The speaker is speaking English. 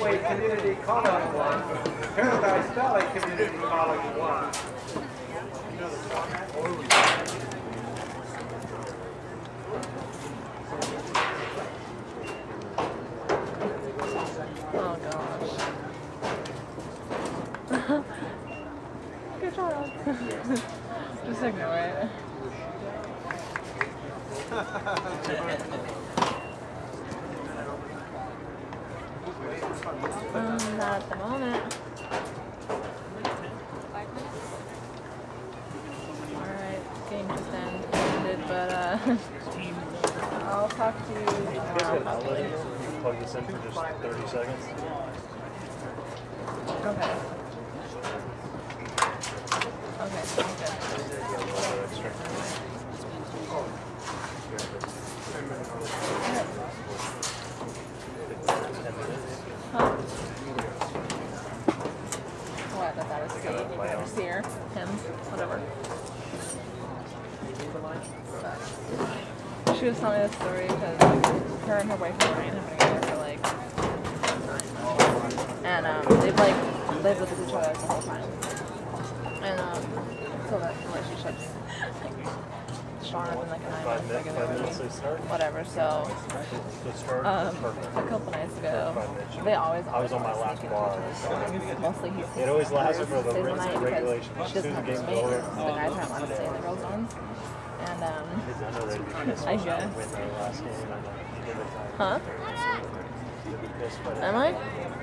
Gateway Community College won. Paradise Valley Community College won. Oh gosh. Good job. Just ignore it. Not at the moment. Alright, game just ended, but I'll talk to you tomorrow. Probably. Plug this in for just 30 seconds. Okay. Okay, sounds good. Huh? What? That was Seer? Him? Whatever. She was telling me this story because her and her boyfriend Ryan have been together for like 9 months. And they've like lived with each other the whole time. And so that relationship's like strong than like a 9 month regular whatever. So a couple nights ago, they always I was on my last bar. Mostly he's It always lasts for the regulation. As She soon doesn't as the have game's a mate. over. The guys aren't allowed to stay in the girls' zones. And I guess. Huh? Am I?